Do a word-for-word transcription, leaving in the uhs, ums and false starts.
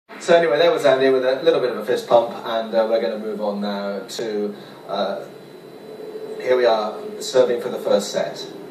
So anyway, there was Andy with a little bit of a fist pump, and uh, we're going to move on now to, uh, here we are, serving for the first set.